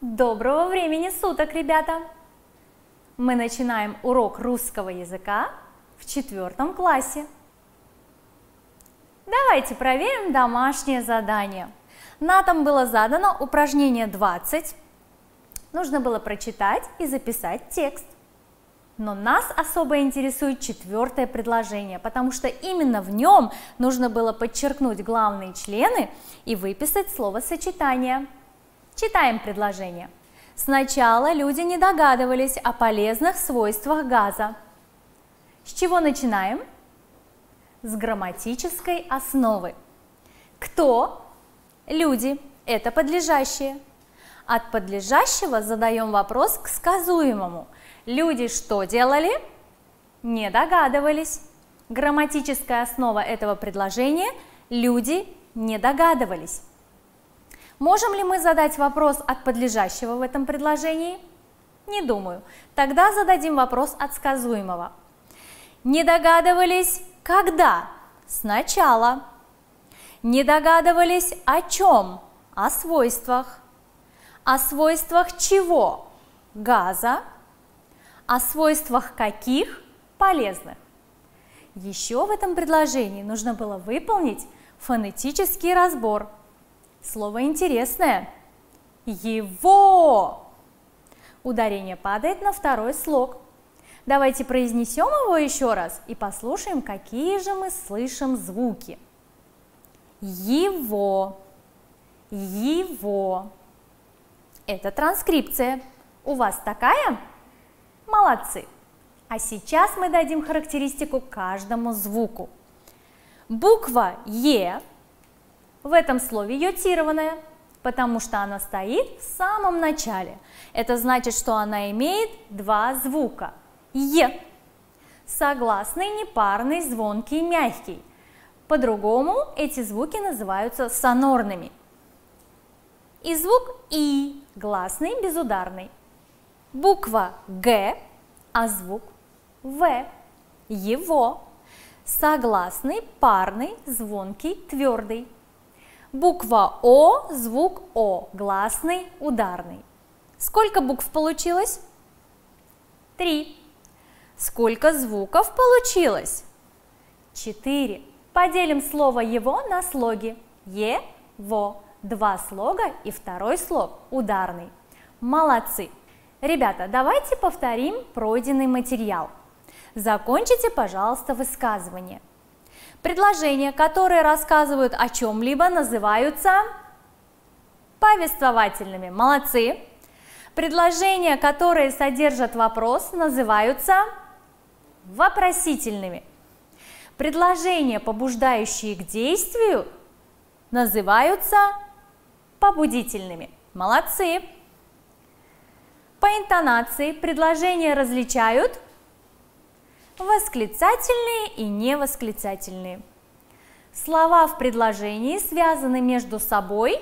Доброго времени суток, ребята! Мы начинаем урок русского языка в 4 классе. Давайте проверим домашнее задание. Нам было задано упражнение 20. Нужно было прочитать и записать текст. Но нас особо интересует 4 предложение, потому что именно в нем нужно было подчеркнуть главные члены и выписать словосочетание. Читаем предложение. Сначала люди не догадывались о полезных свойствах газа. С чего начинаем? С грамматической основы. Кто? Люди. Это подлежащее. От подлежащего задаем вопрос к сказуемому. Люди что делали? Не догадывались. Грамматическая основа этого предложения – люди не догадывались. Можем ли мы задать вопрос от подлежащего в этом предложении? Не думаю. Тогда зададим вопрос от сказуемого. Не догадывались когда? Сначала. Не догадывались о чем? О свойствах. О свойствах чего? Газа. О свойствах каких? Полезных. Еще в этом предложении нужно было выполнить фонетический разбор. Слово интересное. Его. Ударение падает на второй слог. Давайте произнесем его еще раз и послушаем, какие же мы слышим звуки. Его. Его. Это транскрипция. У вас такая? Молодцы. А сейчас мы дадим характеристику каждому звуку. Буква Е в этом слове йотированная, потому что она стоит в самом начале. Это значит, что она имеет два звука. Е. Согласный, непарный, звонкий, мягкий. По-другому эти звуки называются сонорными. И звук И. Гласный, безударный. Буква Г, а звук В. Его. Согласный, парный, звонкий, твердый. Буква О, звук О, гласный, ударный. Сколько букв получилось? 3. Сколько звуков получилось? 4. Поделим слово «его» на слоги. Е-во. 2 слога и второй слог ударный. Молодцы! Ребята, давайте повторим пройденный материал. Закончите, пожалуйста, высказывание. Предложения, которые рассказывают о чем-либо, называются повествовательными. Молодцы! Предложения, которые содержат вопрос, называются вопросительными. Предложения, побуждающие к действию, называются побудительными. Молодцы! По интонации предложения различают восклицательные и невосклицательные. Слова в предложении связаны между собой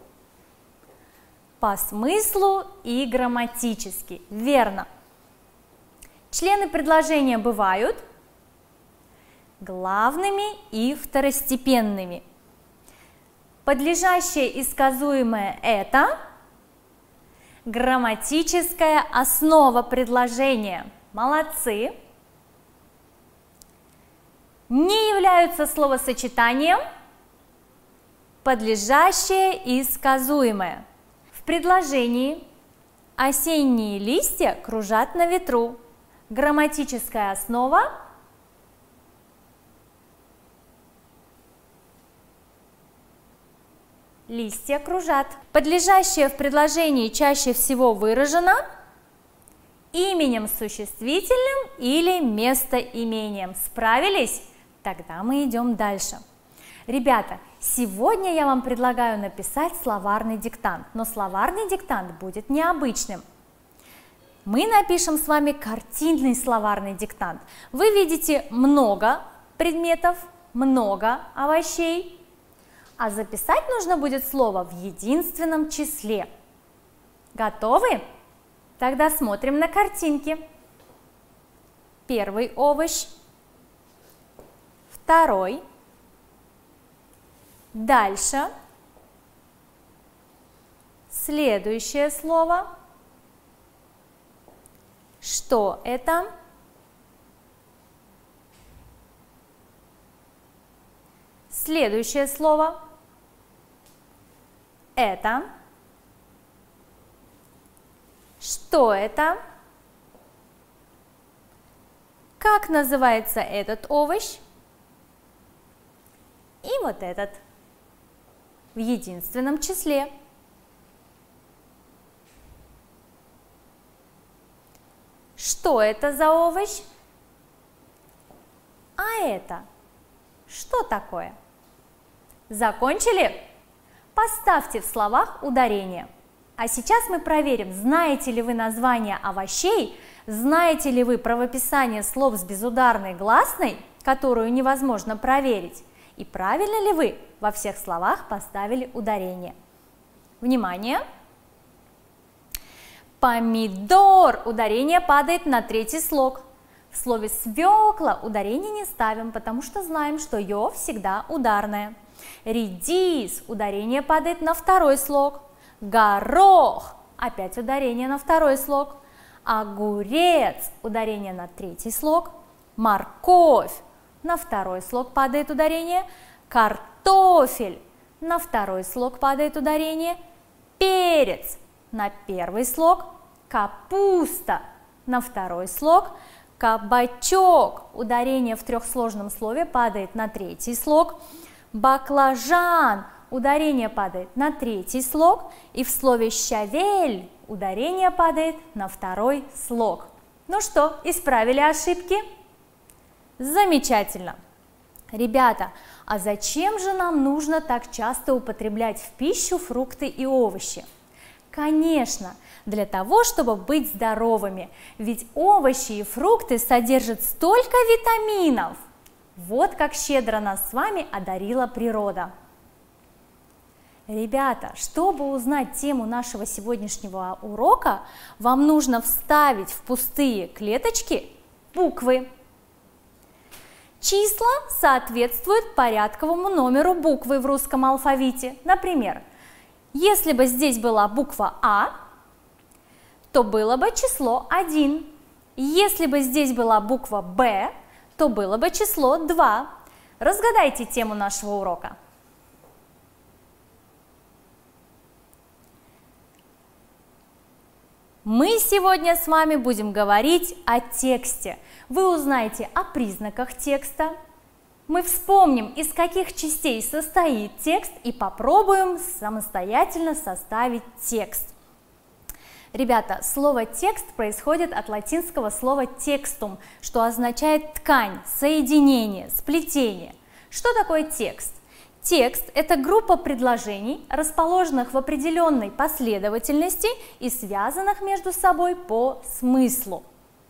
по смыслу и грамматически. Верно. Члены предложения бывают главными и второстепенными. Подлежащее и сказуемое – это грамматическая основа предложения. Молодцы! Не являются словосочетанием подлежащее и сказуемое. В предложении осенние листья кружат на ветру. Грамматическая основа листья кружат. Подлежащее в предложении чаще всего выражено именем существительным или местоимением. Справились? Тогда мы идем дальше. Ребята, сегодня я вам предлагаю написать словарный диктант, но словарный диктант будет необычным. Мы напишем с вами картинный словарный диктант. Вы видите много предметов, много овощей, а записать нужно будет слово в единственном числе. Готовы? Тогда смотрим на картинки. Первый овощ, второй, дальше Следующее слово. Что это? Следующее слово. Это. Что это? Как называется этот овощ? И вот этот. В единственном числе. Что это за овощ? А это что такое? Закончили? Поставьте в словах ударение. А сейчас мы проверим, знаете ли вы название овощей, знаете ли вы правописание слов с безударной гласной, которую невозможно проверить, и правильно ли вы во всех словах поставили ударение. Внимание! Помидор. Ударение падает на третий слог. В слове свекла ударение не ставим, потому что знаем, что ё всегда ударное. Редис. Ударение падает на второй слог. Горох. Опять ударение на второй слог. Огурец. Ударение на третий слог. Морковь. На второй слог падает ударение. Картофель. На второй слог падает ударение. Перец. На первый слог. Капуста. На второй слог. Кабачок. Ударение в трехсложном слове падает на третий слог. Баклажан. Ударение падает на третий слог. И в слове щавель ударение падает на второй слог. Ну что, исправили ошибки? Замечательно. Ребята, а зачем же нам нужно так часто употреблять в пищу фрукты и овощи? Конечно, для того, чтобы быть здоровыми, ведь овощи и фрукты содержат столько витаминов. Вот как щедро нас с вами одарила природа. Ребята, чтобы узнать тему нашего сегодняшнего урока, вам нужно вставить в пустые клеточки буквы. Числа соответствуют порядковому номеру буквы в русском алфавите. Например, если бы здесь была буква А, то было бы число 1. Если бы здесь была буква Б, то было бы число 2. Разгадайте тему нашего урока. Мы сегодня с вами будем говорить о тексте. Вы узнаете о признаках текста. Мы вспомним, из каких частей состоит текст, и попробуем самостоятельно составить текст. Ребята, слово «текст» происходит от латинского слова «текстум», что означает ткань, соединение, сплетение. Что такое текст? Текст – это группа предложений, расположенных в определенной последовательности и связанных между собой по смыслу.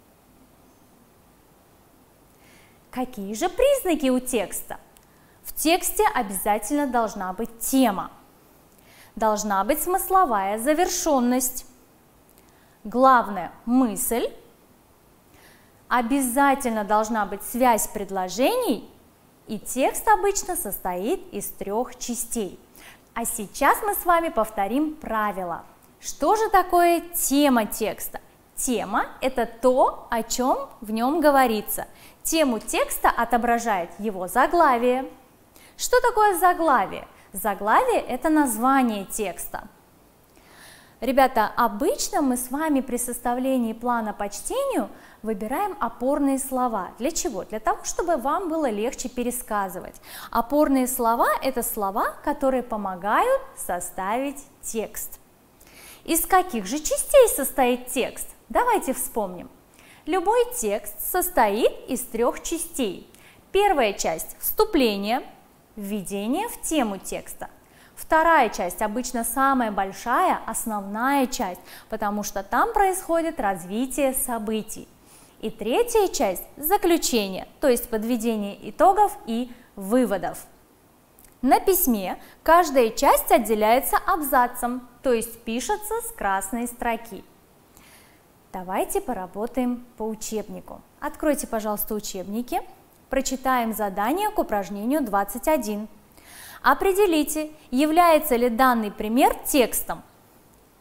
Какие же признаки у текста? В тексте обязательно должна быть тема, должна быть смысловая завершенность, главное – мысль, обязательно должна быть связь предложений, и текст обычно состоит из 3 частей. А сейчас мы с вами повторим правила. Что же такое тема текста? Тема – это то, о чем в нем говорится. Тему текста отображает его заглавие. Что такое заглавие? Заглавие – это название текста. Ребята, обычно мы с вами при составлении плана по чтению выбираем опорные слова. Для чего? Для того, чтобы вам было легче пересказывать. Опорные слова – это слова, которые помогают составить текст. Из каких же частей состоит текст? Давайте вспомним. Любой текст состоит из 3 частей. Первая часть – вступление, введение в тему текста. Вторая часть, обычно самая большая, основная часть, потому что там происходит развитие событий. И третья часть – заключение, то есть подведение итогов и выводов. На письме каждая часть отделяется абзацем, то есть пишется с красной строки. Давайте поработаем по учебнику. Откройте, пожалуйста, учебники. Прочитаем задание к упражнению 21. Определите, является ли данный пример текстом.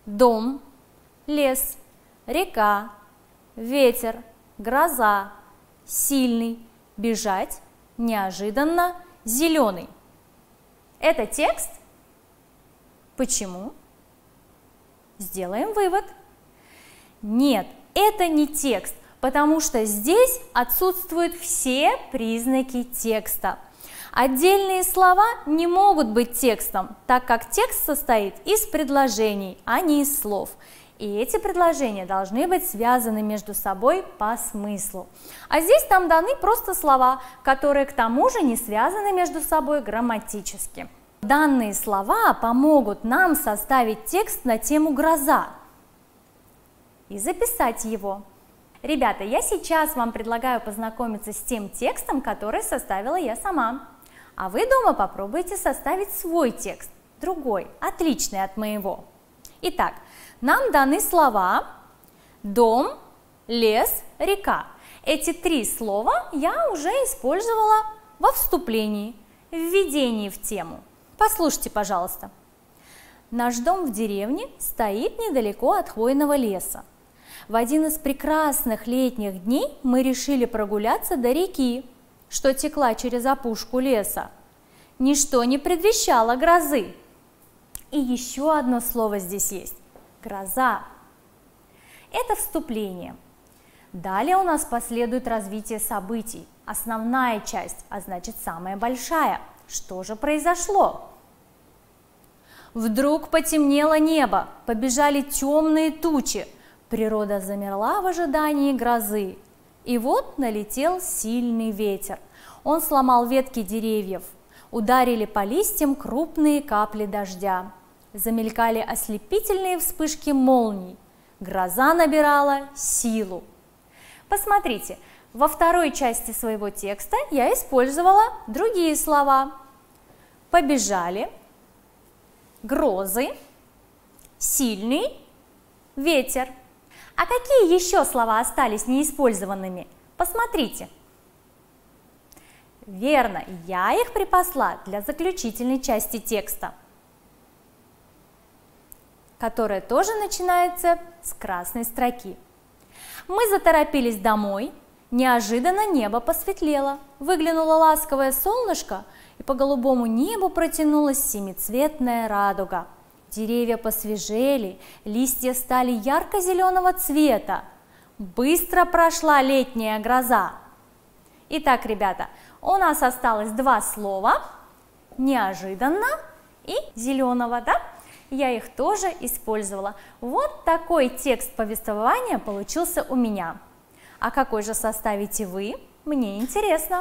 дом, лес, река, ветер, гроза, сильный, бежать, неожиданно, зеленый. Это текст? Почему? Сделаем вывод. Нет, это не текст, потому что здесь отсутствуют все признаки текста. Отдельные слова не могут быть текстом, так как текст состоит из предложений, а не из слов. И эти предложения должны быть связаны между собой по смыслу. А здесь нам даны просто слова, которые к тому же не связаны между собой грамматически. Данные слова помогут нам составить текст на тему «гроза» и записать его. Ребята, я сейчас вам предлагаю познакомиться с тем текстом, который составила я сама. А вы дома попробуйте составить свой текст, другой, отличный от моего. Итак, нам даны слова «дом», «лес», «река». Эти три слова я уже использовала во вступлении, в введении в тему. Послушайте, пожалуйста. Наш дом в деревне стоит недалеко от хвойного леса. В один из прекрасных летних дней мы решили прогуляться до реки, что текла через опушку леса. Ничто не предвещало грозы. И еще одно слово здесь есть – гроза. Это вступление. Далее у нас последует развитие событий. Основная часть, а значит самая большая. Что же произошло? Вдруг потемнело небо, побежали темные тучи. Природа замерла в ожидании грозы. И вот налетел сильный ветер. Он сломал ветки деревьев. Ударили по листьям крупные капли дождя. Замелькали ослепительные вспышки молний. Гроза набирала силу. Посмотрите, во второй части своего текста я использовала другие слова. Побежали, грозы, сильный, ветер. А какие еще слова остались неиспользованными? Посмотрите. Верно, я их припасла для заключительной части текста, которая тоже начинается с красной строки. Мы заторопились домой. Неожиданно небо посветлело, выглянуло ласковое солнышко, и по голубому небу протянулась семицветная радуга. Деревья посвежели, листья стали ярко-зеленого цвета. Быстро прошла летняя гроза. Итак, ребята, у нас осталось два слова – неожиданно и зеленого, да? Я их тоже использовала. Вот такой текст повествования получился у меня. А какой же составите вы? Мне интересно.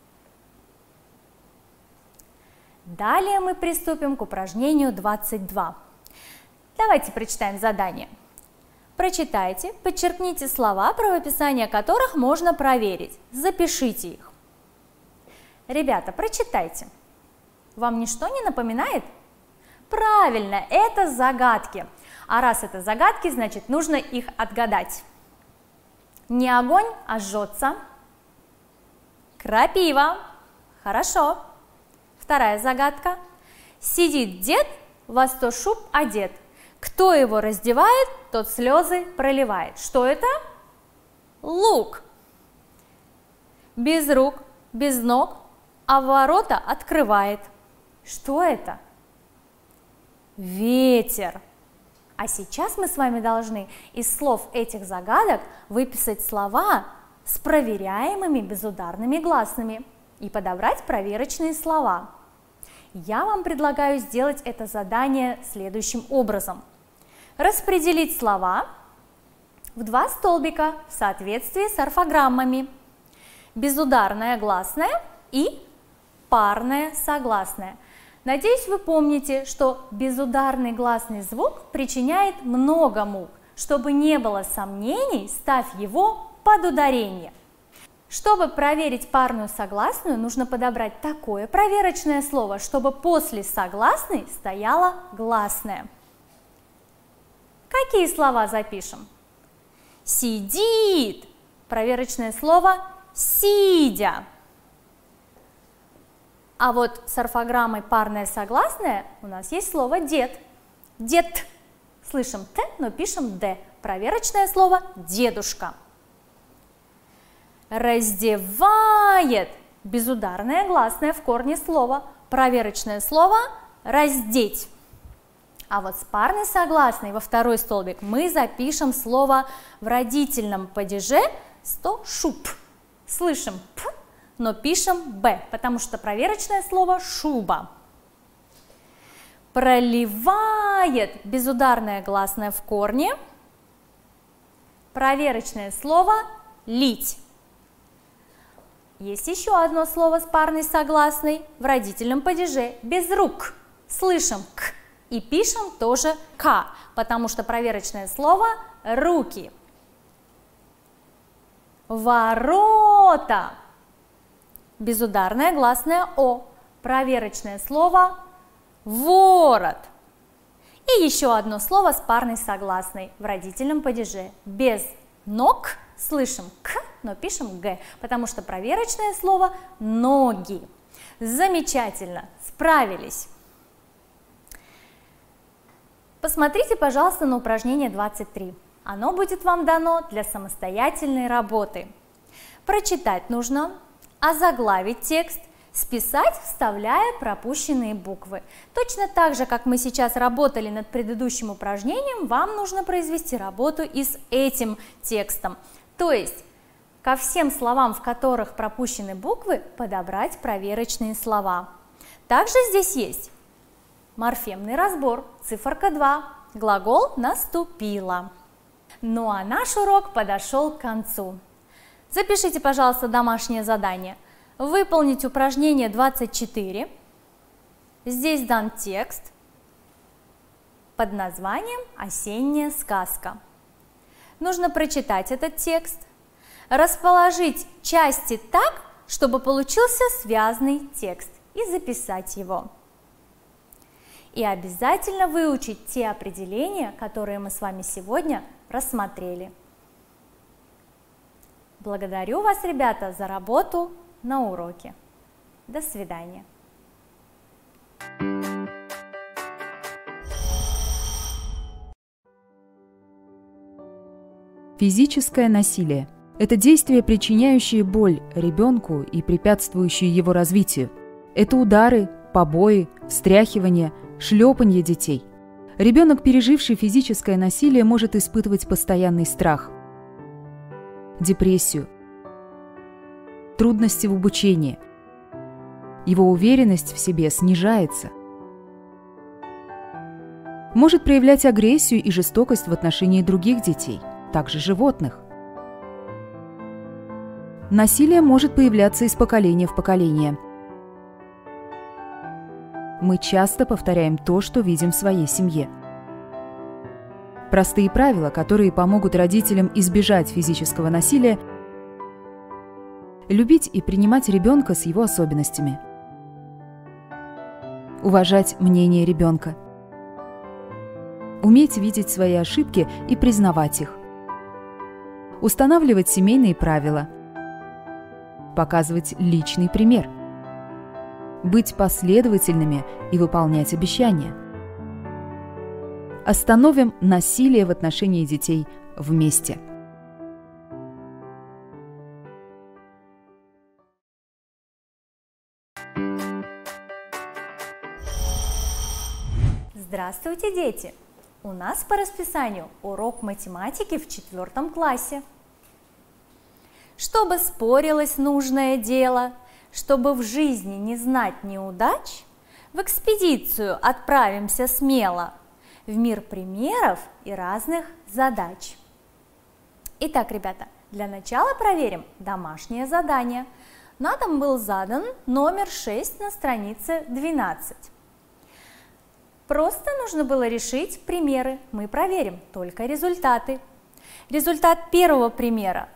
Далее мы приступим к упражнению 22. Давайте прочитаем задание. Прочитайте, подчеркните слова, правописание которых можно проверить. Запишите их. Ребята, прочитайте. Вам ничто не напоминает? Правильно, это загадки. А раз это загадки, значит нужно их отгадать. Не огонь, а жжется. Крапива. Хорошо. Вторая загадка. Сидит дед, во 100 шуб одет. Кто его раздевает, тот слезы проливает. Что это? Лук. Без рук, без ног, а ворота открывает. Что это? Ветер. А сейчас мы с вами должны из слов этих загадок выписать слова с проверяемыми безударными гласными и подобрать проверочные слова. Я вам предлагаю сделать это задание следующим образом. Распределить слова в два столбика в соответствии с орфограммами. Безударная гласная и парная согласная. Надеюсь, вы помните, что безударный гласный звук причиняет много мук. Чтобы не было сомнений, ставь его под ударение. Чтобы проверить парную согласную, нужно подобрать такое проверочное слово, чтобы после согласной стояла гласная. Какие слова запишем? Сидит. Проверочное слово сидя. А вот с орфограммой парная согласная у нас есть слово дед. Дед. Слышим Т, но пишем Д. Проверочное слово дедушка. Раздевает. Безударное гласное в корне слова. Проверочное слово раздеть. А вот с парной согласной во второй столбик мы запишем слово в родительном падеже шуб. Слышим П, но пишем Б, потому что проверочное слово шуба. Проливает. Безударное гласное в корне. Проверочное слово лить. Есть еще одно слово с парной согласной в родительном падеже без рук. Слышим К и пишем тоже К, потому что проверочное слово руки. Ворота. Безударное гласное О. Проверочное слово ворот. И еще одно слово с парной согласной в родительном падеже без ног. Слышим К, но пишем Г, потому что проверочное слово ноги. Замечательно, справились. Посмотрите, пожалуйста, на упражнение 23. Оно будет вам дано для самостоятельной работы. Прочитать нужно, озаглавить текст, списать, вставляя пропущенные буквы. Точно так же, как мы сейчас работали над предыдущим упражнением, вам нужно произвести работу и с этим текстом. То есть ко всем словам, в которых пропущены буквы, подобрать проверочные слова. Также здесь есть морфемный разбор, циферка 2, глагол «наступила». Ну а наш урок подошел к концу. Запишите, пожалуйста, домашнее задание. Выполнить упражнение 24. Здесь дан текст под названием «Осенняя сказка». Нужно прочитать этот текст, расположить части так, чтобы получился связный текст, и записать его. И обязательно выучить те определения, которые мы с вами сегодня рассмотрели. Благодарю вас, ребята, за работу на уроке. До свидания. Физическое насилие – это действие, причиняющее боль ребенку и препятствующее его развитию. Это удары, побои, встряхивание, шлепанье детей. Ребенок, переживший физическое насилие, может испытывать постоянный страх, депрессию, трудности в обучении. Его уверенность в себе снижается. Может проявлять агрессию и жестокость в отношении других детей, также животных. Насилие может появляться из поколения в поколение. Мы часто повторяем то, что видим в своей семье. Простые правила, которые помогут родителям избежать физического насилия: любить и принимать ребенка с его особенностями, уважать мнение ребенка, уметь видеть свои ошибки и признавать их, устанавливать семейные правила, показывать личный пример, быть последовательными и выполнять обещания. Остановим насилие в отношении детей вместе. Здравствуйте, дети! У нас по расписанию урок математики в 4 классе. Чтобы спорилось нужное дело, чтобы в жизни не знать неудач, в экспедицию отправимся смело, в мир примеров и разных задач. Итак, ребята, для начала проверим домашнее задание. На дом был задан номер 6 на странице 12. Просто нужно было решить примеры. Мы проверим только результаты. Результат первого примера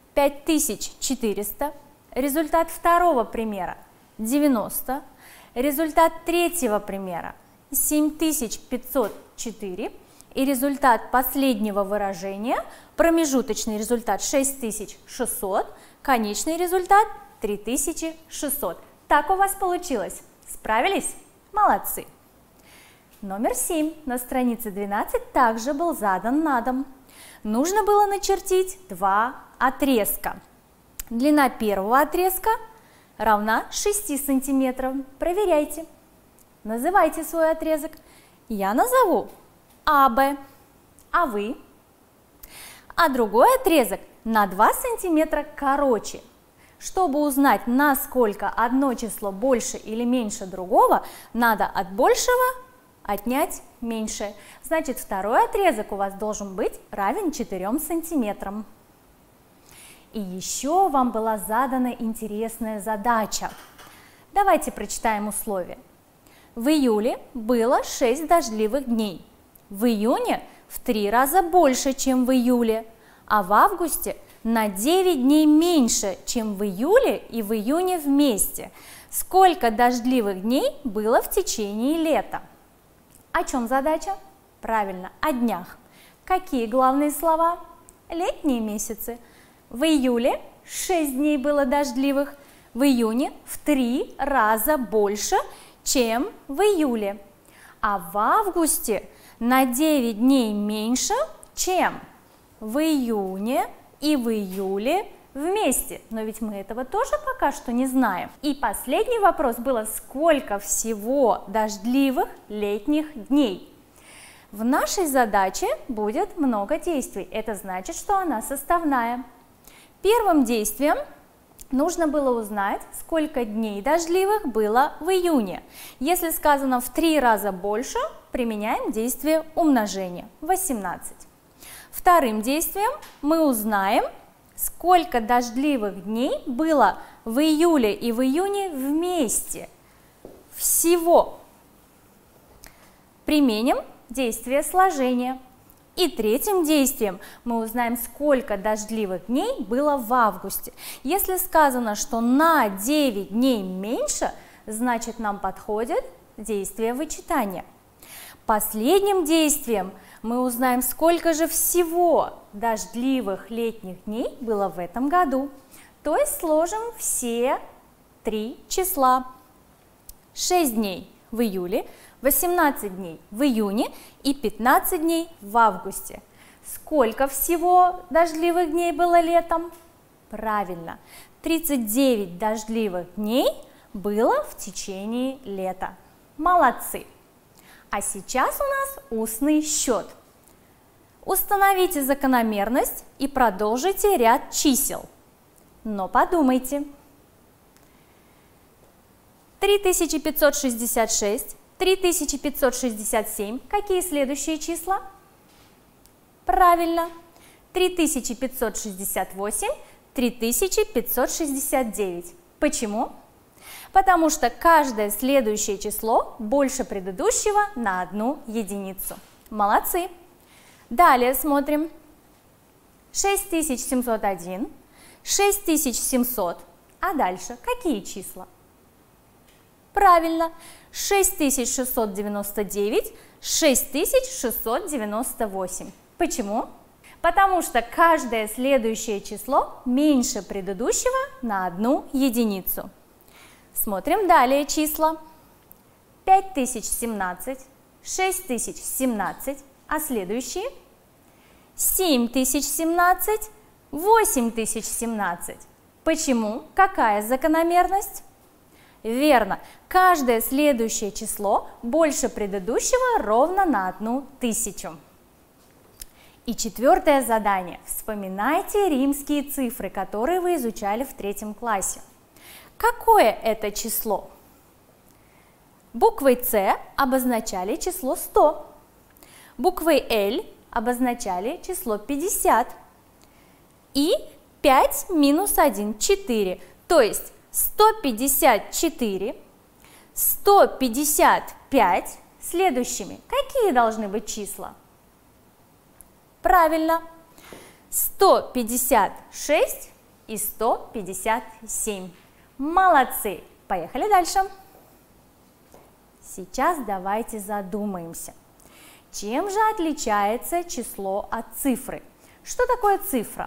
5400, результат второго примера 90, результат третьего примера 7504 и результат последнего выражения, промежуточный результат 6600, конечный результат 3600. Так у вас получилось. Справились? Молодцы! Номер 7 на странице 12 также был задан на дом. Нужно было начертить два отрезка. Длина первого отрезка равна 6 сантиметров. Проверяйте. Называйте свой отрезок. Я назову АБ, а вы? А другой отрезок на 2 сантиметра короче. Чтобы узнать, насколько одно число больше или меньше другого, надо от большего отнять меньшее. Значит, второй отрезок у вас должен быть равен 4 сантиметрам. И еще вам была задана интересная задача. Давайте прочитаем условия. В июле было 6 дождливых дней. В июне в 3 раза больше, чем в июле, а в августе на 9 дней меньше, чем в июле и в июне вместе. Сколько дождливых дней было в течение лета? О чем задача? Правильно, о днях. Какие главные слова? Летние месяцы. В июле 6 дней было дождливых, в июне в 3 раза больше, чем в июле, а в августе на 9 дней меньше, чем в июне и в июле вместе. Но ведь мы этого тоже пока что не знаем. И последний вопрос был, сколько всего дождливых летних дней? В нашей задаче будет много действий. Это значит, что она составная. Первым действием нужно было узнать, сколько дней дождливых было в июне. Если сказано в 3 раза больше, применяем действие умножения, 18. Вторым действием мы узнаем, сколько дождливых дней было в июле и в июне вместе. Всего. Применим действие сложения. И третьим действием мы узнаем, сколько дождливых дней было в августе. Если сказано, что на 9 дней меньше, значит нам подходит действие вычитания. Последним действием мы узнаем, сколько же всего дождливых летних дней было в этом году. То есть сложим все 3 числа. 6 дней в июле, 18 дней в июне и 15 дней в августе. Сколько всего дождливых дней было летом? Правильно, 39 дождливых дней было в течение лета. Молодцы! А сейчас у нас устный счет. Установите закономерность и продолжите ряд чисел. Но подумайте. 3566, 3567. Какие следующие числа? Правильно. 3568, 3569. Почему? Потому что каждое следующее число больше предыдущего на 1 единицу. Молодцы! Далее смотрим. 6701, 6700. А дальше какие числа? Правильно, 6699, 6698. Почему? Потому что каждое следующее число меньше предыдущего на 1 единицу. Смотрим далее числа. 5017, 6017, а следующие? 7017, 8017. Почему? Какая закономерность? Верно, каждое следующее число больше предыдущего ровно на 1000. И четвертое задание. Вспоминайте римские цифры, которые вы изучали в 3 классе. Какое это число? Буквой С обозначали число 100, буквой Л обозначали число 50 и 5 минус 1 – 4, то есть 154, 155 следующими. Какие должны быть числа? Правильно, 156 и 157. Молодцы! Поехали дальше. Сейчас давайте задумаемся. Чем же отличается число от цифры? Что такое цифра?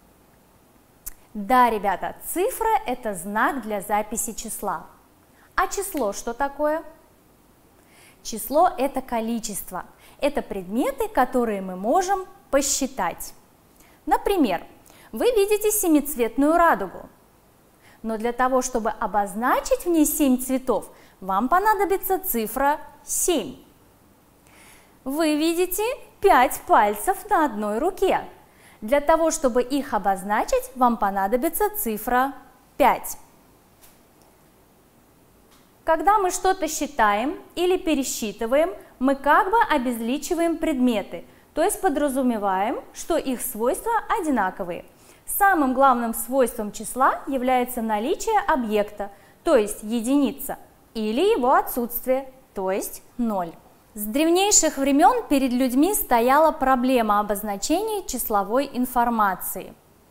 Да, ребята, цифра – это знак для записи числа. А число что такое? Число – это количество. Это предметы, которые мы можем посчитать. Например, вы видите семицветную радугу. Но для того, чтобы обозначить в ней 7 цветов, вам понадобится цифра 7. Вы видите 5 пальцев на одной руке. Для того, чтобы их обозначить, вам понадобится цифра 5. Когда мы что-то считаем или пересчитываем, мы как бы обезличиваем предметы, то есть подразумеваем, что их свойства одинаковые. Самым главным свойством числа является наличие объекта, то есть единица, или его отсутствие, то есть 0. С древнейших времен перед людьми стояла проблема обозначения числовой информации.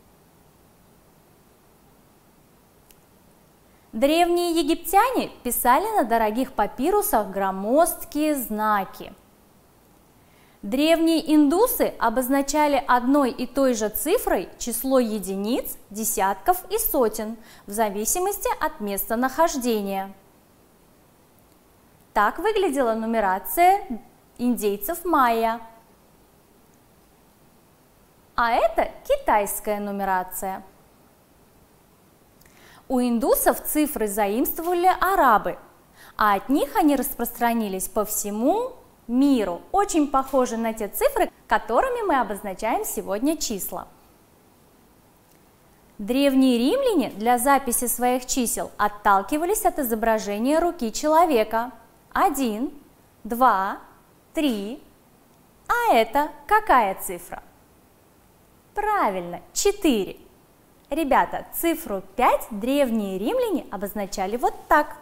Древние египтяне писали на дорогих папирусах громоздкие знаки. Древние индусы обозначали одной и той же цифрой число единиц, десятков и сотен в зависимости от местонахождения. Так выглядела нумерация индейцев майя. А это китайская нумерация. У индусов цифры заимствовали арабы, а от них они распространились по всему миру, очень похожи на те цифры, которыми мы обозначаем сегодня числа. Древние римляне для записи своих чисел отталкивались от изображения руки человека. 1, 2, 3. А это какая цифра? Правильно, 4. Ребята, цифру 5 древние римляне обозначали вот так.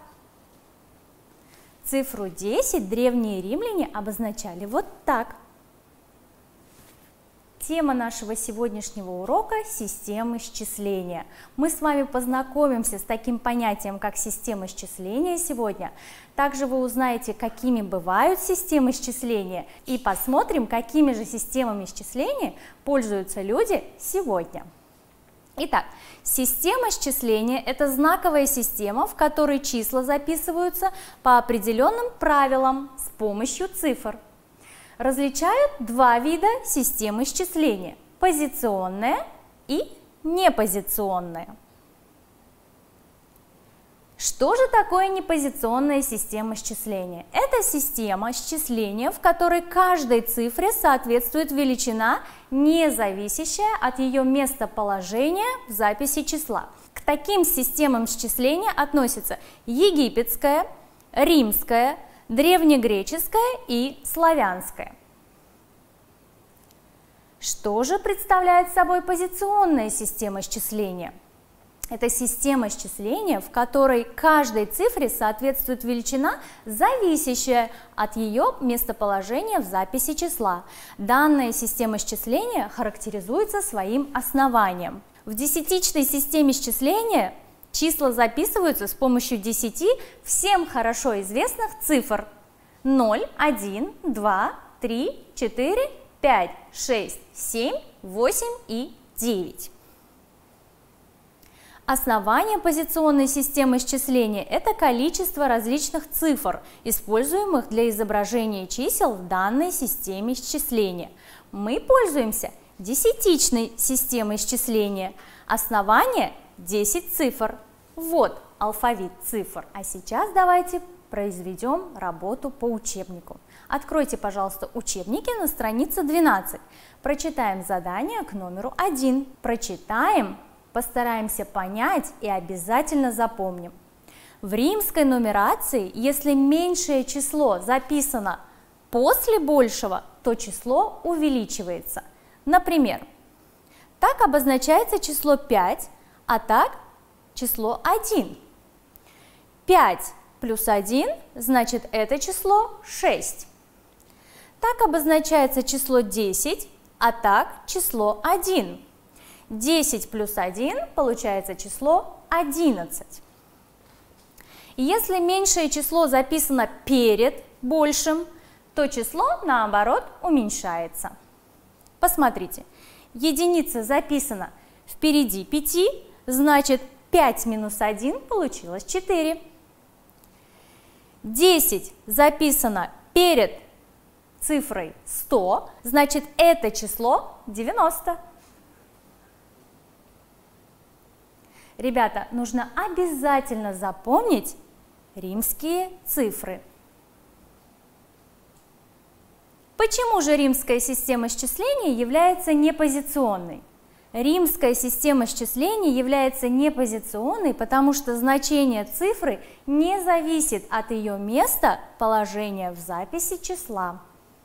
Цифру 10 древние римляне обозначали вот так. Тема нашего сегодняшнего урока – система счисления. Мы с вами познакомимся с таким понятием, как система счисления сегодня. Также вы узнаете, какими бывают системы счисления, и посмотрим, какими же системами счисления пользуются люди сегодня. Итак, система счисления – это знаковая система, в которой числа записываются по определенным правилам с помощью цифр. Различают два вида системы счисления – позиционная и непозиционная. Что же такое непозиционная система счисления? Это система счисления, в которой каждой цифре соответствует величина, не зависящая от ее местоположения в записи числа. К таким системам счисления относятся египетская, римская, древнегреческая и славянская. Что же представляет собой позиционная система счисления? Это система счисления, в которой каждой цифре соответствует величина, зависящая от ее местоположения в записи числа. Данная система счисления характеризуется своим основанием. В десятичной системе счисления числа записываются с помощью 10 всем хорошо известных цифр: 0, 1, 2, 3, 4, 5, 6, 7, 8 и 9. Основание позиционной системы счисления – это количество различных цифр, используемых для изображения чисел в данной системе счисления. Мы пользуемся десятичной системой счисления. Основание – 10 цифр. Вот алфавит цифр. А сейчас давайте произведем работу по учебнику. Откройте, пожалуйста, учебники на странице 12. Прочитаем задание к номеру 1. Прочитаем, постараемся понять и обязательно запомним. В римской нумерации, если меньшее число записано после большего, то число увеличивается. Например, так обозначается число 5, а так число 1. 5 плюс 1, значит, это число 6. Так обозначается число 10, а так число 1. 10 плюс 1 получается число 11. Если меньшее число записано перед большим, то число, наоборот, уменьшается. Посмотрите, единица записана впереди 5, значит 5 минус 1 получилось 4. 10 записано перед цифрой 100, значит это число 90. Ребята, нужно обязательно запомнить римские цифры. Почему же римская система счисления является непозиционной? Римская система счисления является непозиционной, потому что значение цифры не зависит от ее места положения в записи числа.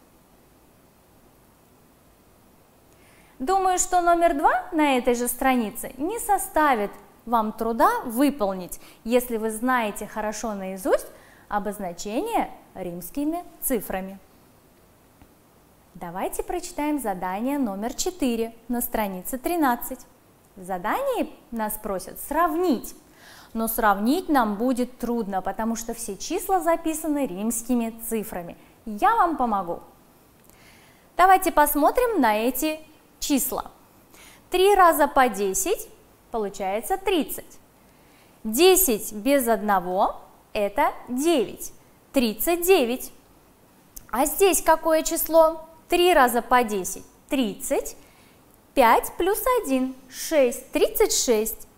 Думаю, что номер 2 на этой же странице не составит вам труда выполнить, если вы знаете хорошо наизусть обозначение римскими цифрами. Давайте прочитаем задание номер 4 на странице 13. В задании нас просят сравнить, но сравнить нам будет трудно, потому что все числа записаны римскими цифрами. Я вам помогу. Давайте посмотрим на эти числа. 3 раза по 10 получается 30. 10 без 1 это 9. 39. А здесь какое число? 3 раза по 10 – 30, 5 плюс 1 – 6, 36,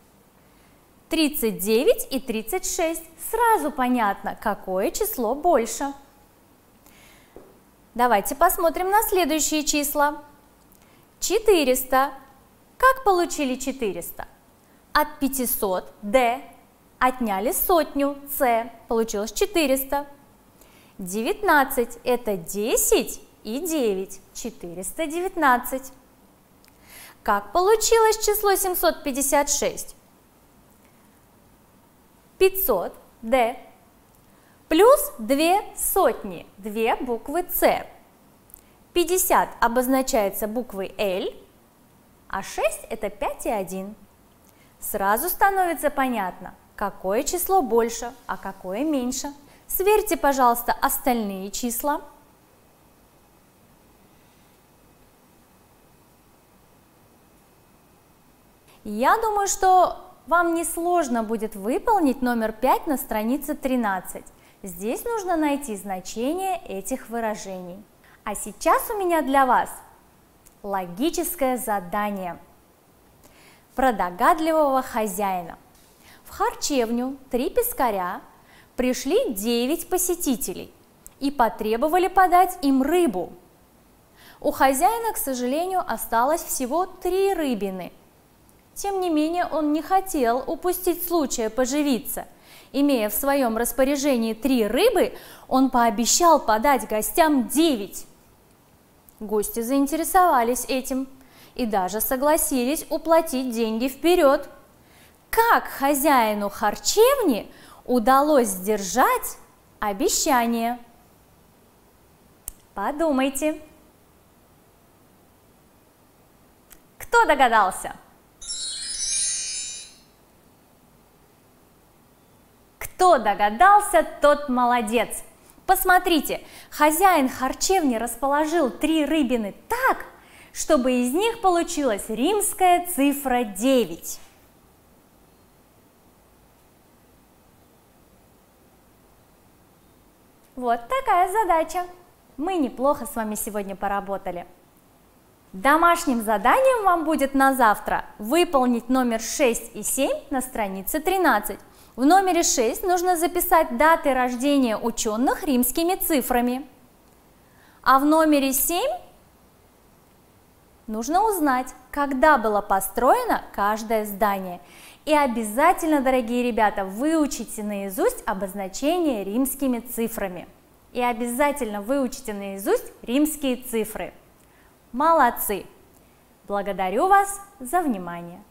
39 и 36. Сразу понятно, какое число больше. Давайте посмотрим на следующие числа. 400. Как получили 400? От 500 – d, отняли сотню – c, получилось 400. 19 – это 10 и 9, 419. Как получилось число 756? 500, d, плюс 2 сотни, 2 буквы c. 50 обозначается буквой L, а 6 это 5 и 1. Сразу становится понятно, какое число больше, а какое меньше. Сверьте, пожалуйста, остальные числа. Я думаю, что вам несложно будет выполнить номер 5 на странице 13. Здесь нужно найти значение этих выражений. А сейчас у меня для вас логическое задание про догадливого хозяина. В харчевню 3 пескаря пришли 9 посетителей и потребовали подать им рыбу. У хозяина, к сожалению, осталось всего 3 рыбины. Тем не менее, он не хотел упустить случая поживиться. Имея в своем распоряжении 3 рыбы, он пообещал подать гостям 9. Гости заинтересовались этим и даже согласились уплатить деньги вперед. Как хозяину харчевни удалось сдержать обещание? Подумайте. Кто догадался? Кто догадался, тот молодец. Посмотрите, хозяин харчевни расположил 3 рыбины так, чтобы из них получилась римская цифра 9. Вот такая задача. Мы неплохо с вами сегодня поработали. Домашним заданием вам будет на завтра выполнить номер 6 и 7 на странице 13. В номере 6 нужно записать даты рождения ученых римскими цифрами. А в номере 7 нужно узнать, когда было построено каждое здание. И обязательно, дорогие ребята, выучите наизусть обозначение римскими цифрами. И обязательно выучите наизусть римские цифры. Молодцы! Благодарю вас за внимание!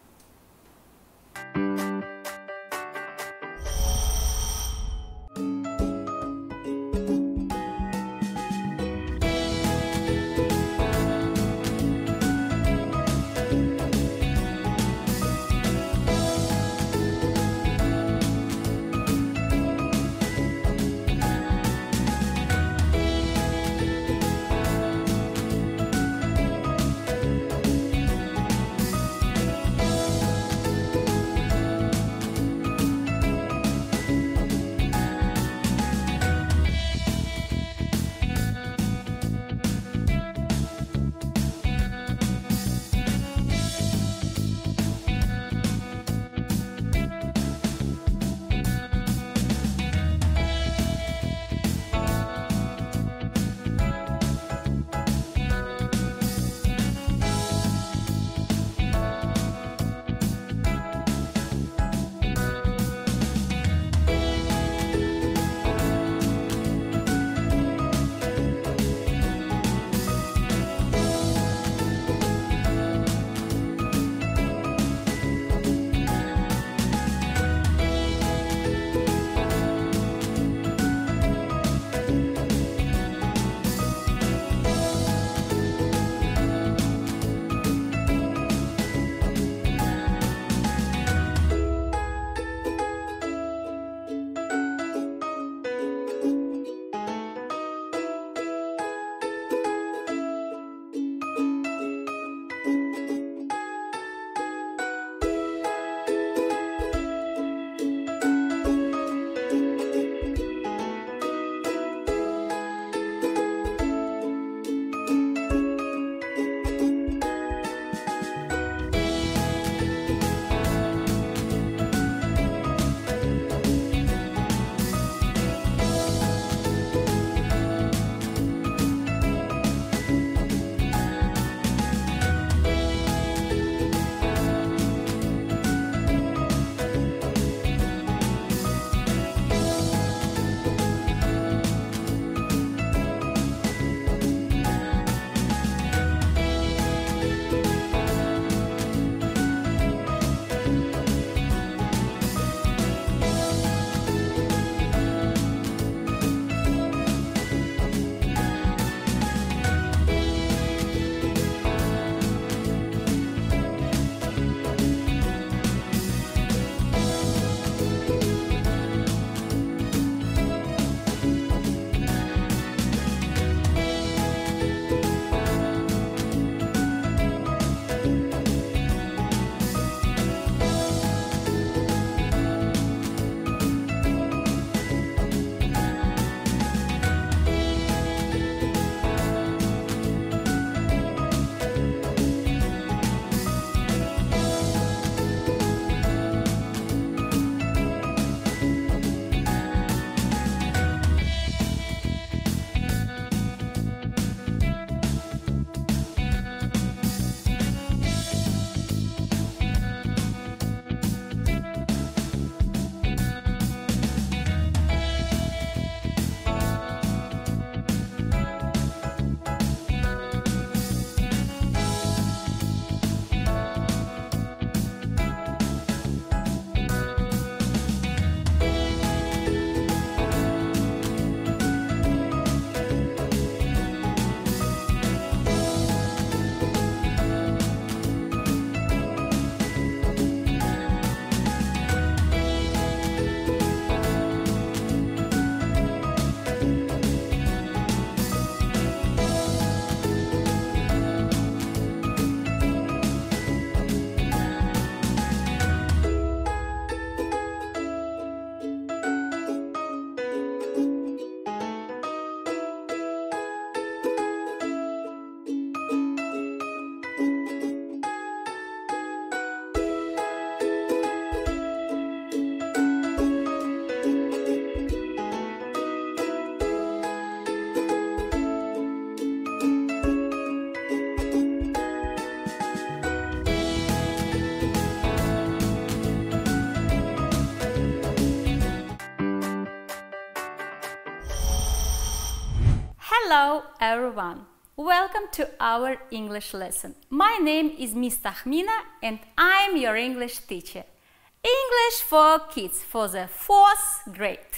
Hello everyone! Welcome to our English lesson. My name is Miss Tahmina and I'm your English teacher. English for kids for the 4th grade.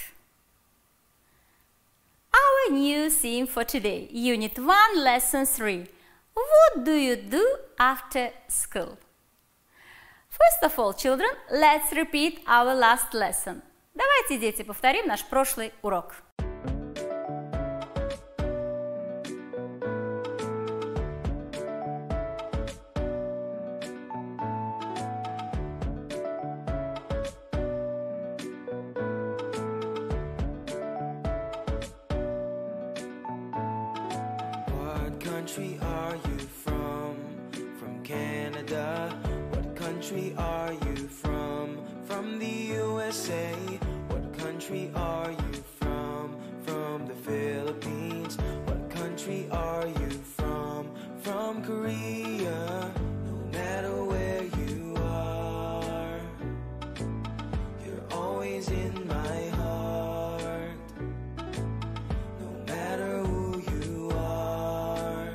Our new theme for today, Unit 1, Lesson 3. What do you do after school? First of all, children, let's repeat our last lesson. Давайте, дети, повторим наш прошлый урок. Country are you from? From Canada. What country are you from? From the USA. What country are you from? From the Philippines. What country are you from? From Korea. No matter where you are, you're always in my heart. No matter who you are,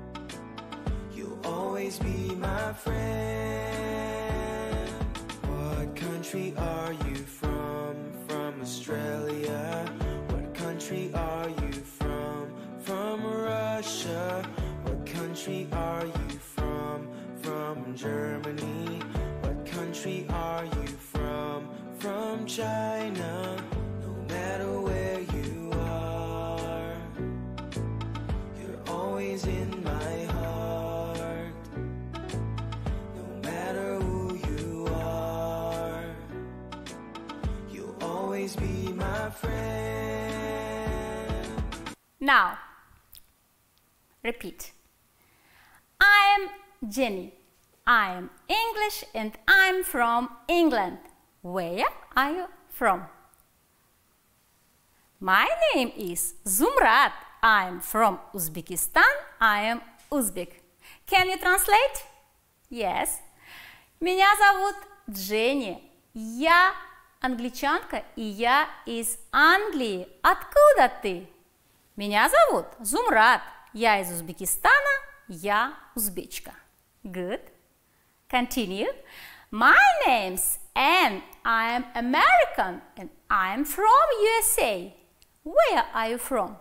always be my friend. What country are you from? From Australia. What country are you from? From Russia. What country are you from? From Germany. What country are you from? From China. No matter where you are, you're always in my heart. Be my friend. Now, repeat. I am Jenny. I am English and I'm from England. Where are you from? My name is Zumrat. I'm from Uzbekistan. I am Uzbek. Can you translate? Yes. Меня зовут Дженни. Я англичанка, и я из Англии. Откуда ты? Меня зовут Зумрат. Я из Узбекистана. Я узбечка. Good. Continue. My name's Anne. I am American and I am from USA. Where are you from?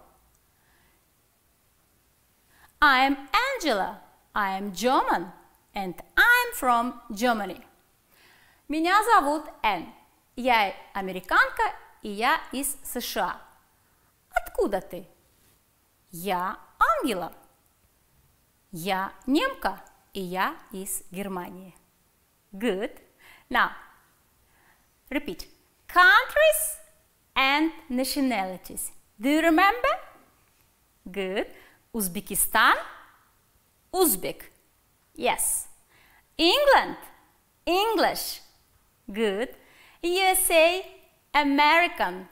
I am Angela. I am German and I'm from Germany. Меня зовут Энн. Я американка, и я из США. Откуда ты? Я Ангела. Я немка, и я из Германии. Good. Now, repeat. Countries and nationalities. Do you remember? Good. Uzbekistan, Uzbek. Yes. England, English. Good. USA, American.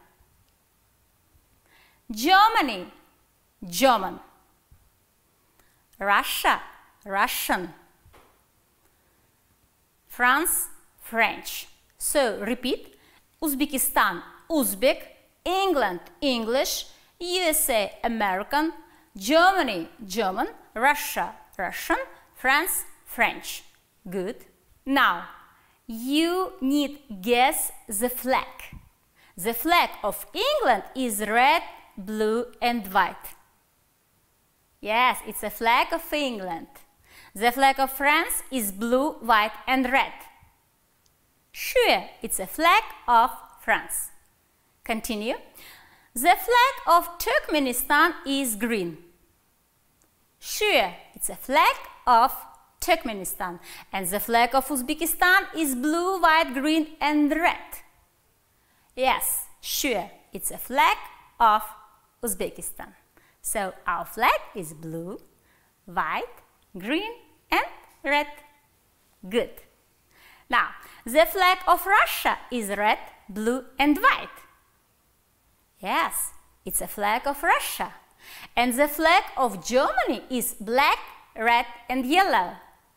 Germany, German. Russia, Russian. France, French. So repeat. Uzbekistan, Uzbek. England, English. USA, American. Germany, German. Russia, Russian. France, French. Good. Now, you need guess the flag. The flag of England is red, blue and white. Yes, it's a flag of England. The flag of France is blue, white and red. Sure, it's a flag of France. Continue. The flag of Turkmenistan is green. Sure, it's a flag of Turkmenistan. And the flag of Uzbekistan is blue, white, green and red. Yes, sure, it's a flag of Uzbekistan. So our flag is blue, white, green and red. Good. Now, the flag of Russia is red, blue and white. Yes, it's a flag of Russia. And the flag of Germany is black, red and yellow.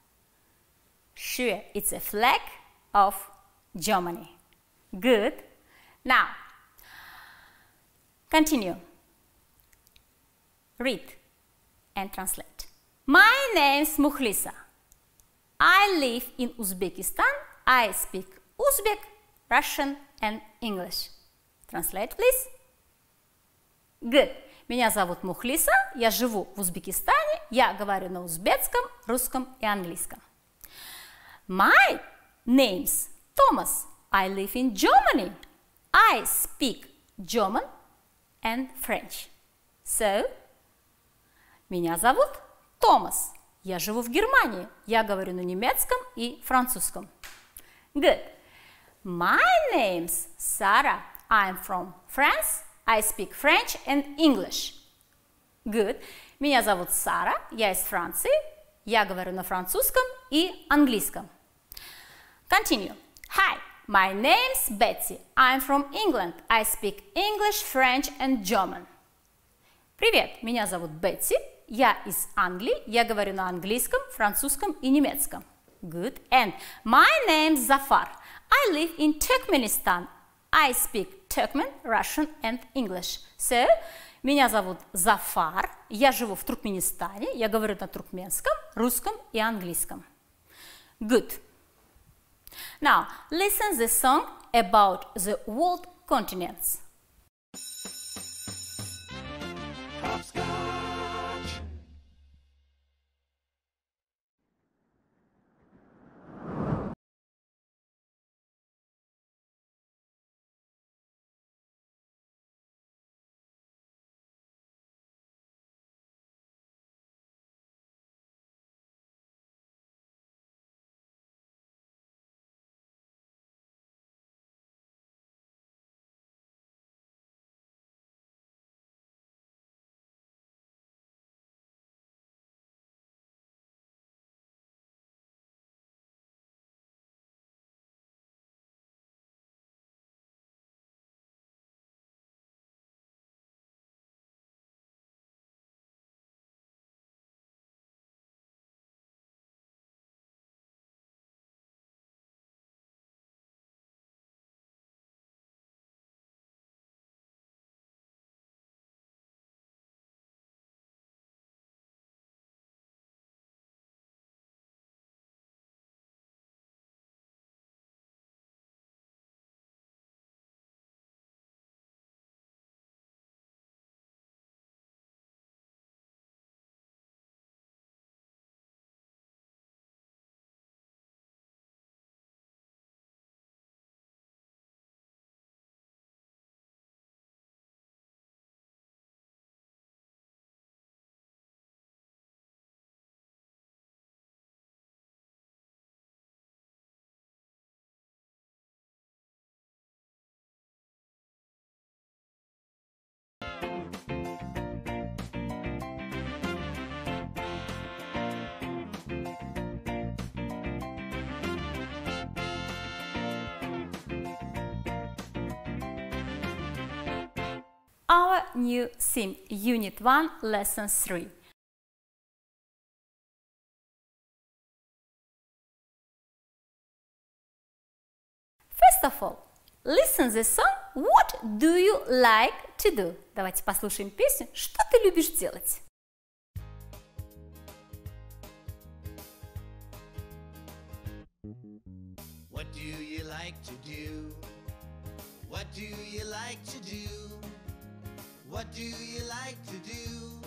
Sure, it's a flag of Germany. Good. Now, continue. Read and translate. My name's Mukhlisa. I live in Uzbekistan. I speak Uzbek, Russian and English. Translate, please. Good. Меня зовут Мухлиса, я живу в Узбекистане, я говорю на узбекском, русском и английском. My name's Thomas. I live in Germany. I speak German and French. So, меня зовут Томас. Я живу в Германии. Я говорю на немецком и французском. Good. My name's Sarah. I'm from France. I speak French and English. Good. Меня зовут Сара. Я из Франции. Я говорю на французском и английском. Continue. Hi. My name's Betsy. I'm from England. I speak English, French and German. Привет. Меня зовут Бетти. Я из Англии. Я говорю на английском, французском и немецком. Good. And my name's Zafar. I live in Turkmenistan. I speak Turkmen, Russian and English. So, меня зовут Зафар. Я живу в Туркменистане. Я говорю на туркменском, русском и английском. Good. Now, listen the song about the world continents. Our new theme, Unit 1, Lesson 3. First of all, listen the song. What do you like to do? Давайте послушаем песню. Что ты любишь делать? What do you like to do? What do you like to do? What do you like to do?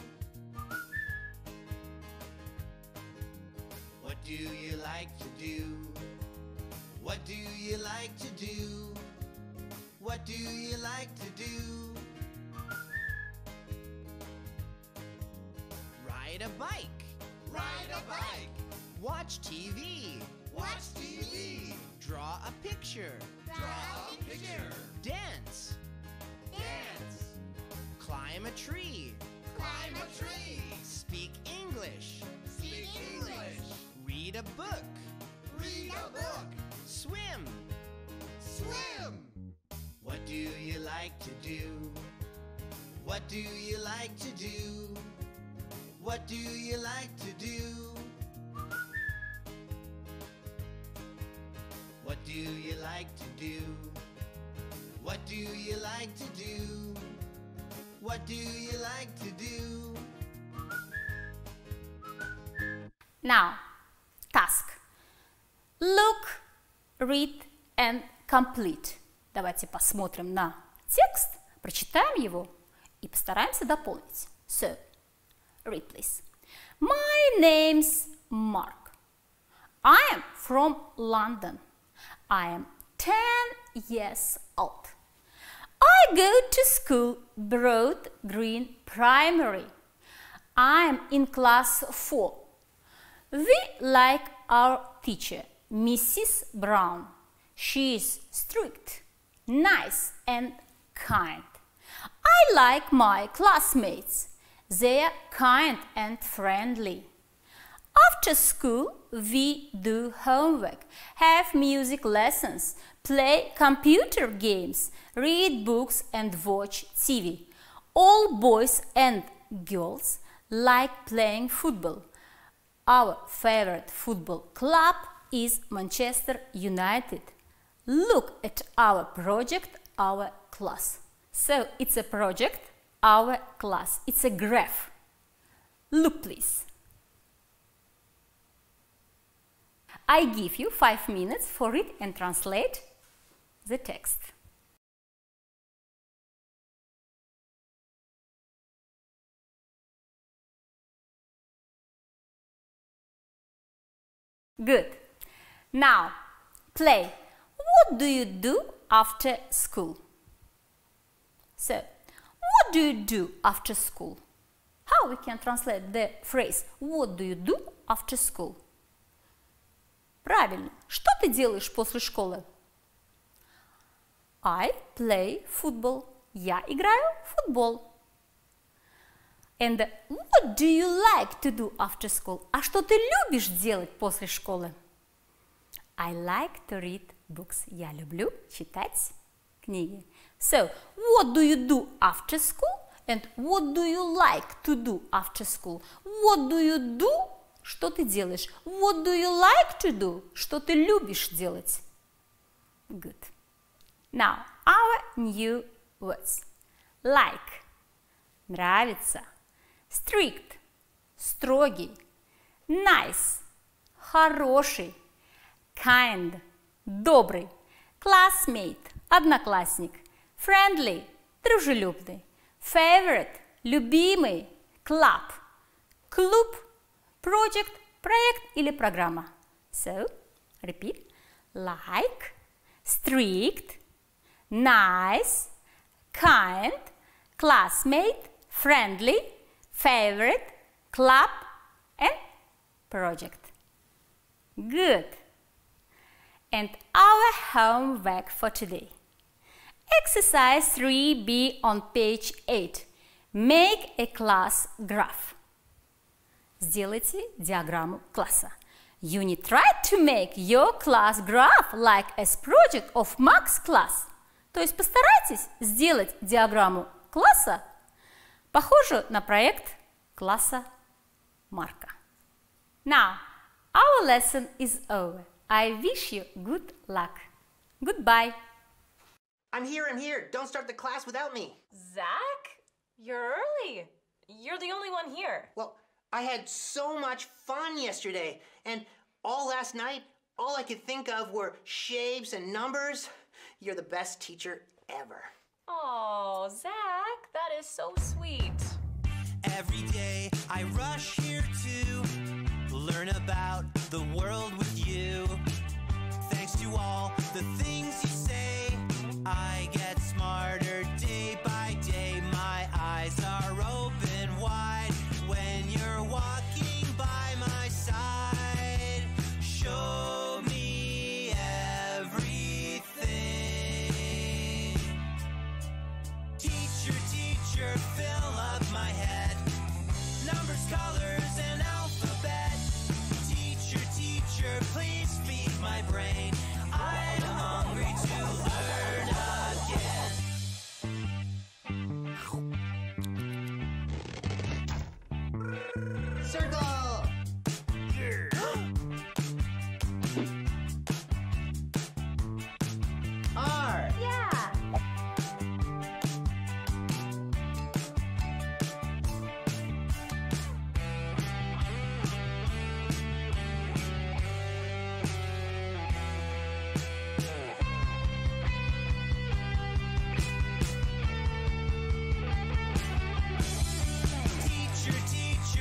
What do you like to do? What do you like to do? What do you like to do? Ride a bike. Ride a bike. Watch TV. Watch TV. Draw a picture. Draw a picture. Dance. Dance. Climb a tree. Climb a tree. Speak English. Speak English. Read a book. Read a book. Swim. Swim. What do you like to do? What do you like to do? What do you like to do? What do you like to do? What do you like to do? What do you like to do? Now, task. Look, read and complete. Давайте посмотрим на текст, прочитаем его и постараемся дополнить. So, read, please. My name's Mark. I am from London. I am 10 years old. I go to school Broad Green Primary. I am in class 4. We like our teacher, Mrs. Brown. She is strict, nice and kind. I like my classmates. They are kind and friendly. After school, we do homework, have music lessons, play computer games, read books and watch TV. All boys and girls like playing football. Our favorite football club is Manchester United. Look at our project, our class. So it's a project, our class. It's a graph. Look, please. I give you 5 minutes for read and translate the text. Good. Now, play. What do you do after school? So, what do you do after school? How we can translate the phrase what do you do after school? Правильно. Что ты делаешь после школы? I play football. Я играю в футбол. And what do you like to do after school? А что ты любишь делать после школы? I like to read books. Я люблю читать книги. So, what do you do after school? And what do you like to do after school? What do you do? Что ты делаешь? What do you like to do? Что ты любишь делать? Good. Now, our new words. Like. Нравится. Strict. Строгий. Nice. Хороший. Kind. Добрый. Classmate. Одноклассник. Friendly. Дружелюбный. Favorite. Любимый. Club. Клуб. Project, проект или программа. So, repeat. Like, strict, nice, kind, classmate, friendly, favorite, club and project. Good. And our homework for today. Exercise 3B on page 8. Make a class graph. Сделайте диаграмму класса. You need try to make your class graph like a project of Mark's class. То есть постарайтесь сделать диаграмму класса, похожую на проект класса Марка. Now, our lesson is over. I wish you good luck. Goodbye. I'm here. Don't start the class without me. Zach? You're early. You're the only one here. Well, I had so much fun yesterday, and all last night, all I could think of were shapes and numbers. You're the best teacher ever. Oh, Zach, that is so sweet. Every day I rush here to learn about the world with you. Thanks to all the things you say, I get smarter day by day. My eyes are open wide when you're walking by my side. Show me everything. Teacher, teacher, fill up my head. Numbers, colors, and alphabet. Teacher, teacher, please feed my brain. I'm hungry to learn again. Circle! R! Yeah.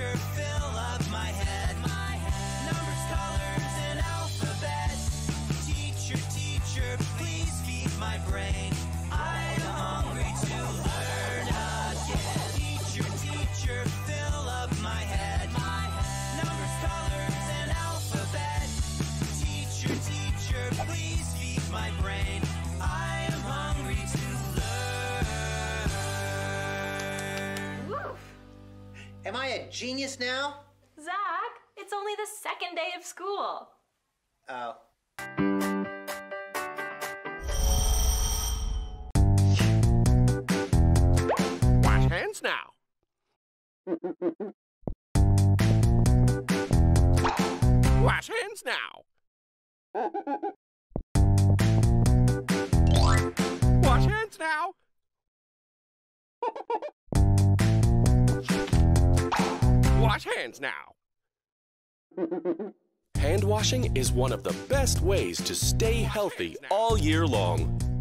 teacher, fill up my head. Numbers, colors, and alphabet. Teacher, teacher, please feed my brain. I am hungry to learn again. Teacher, teacher, fill up my head. Numbers, colors, and alphabet. Teacher, teacher, please feed my brain. I am hungry to learn. Woof. Am I a genius now? Zach, it's only the second day of school. Oh. Wash hands now. Wash hands now. Wash hands now. Wash hands now. Hand washing is one of the best ways to stay healthy all year long.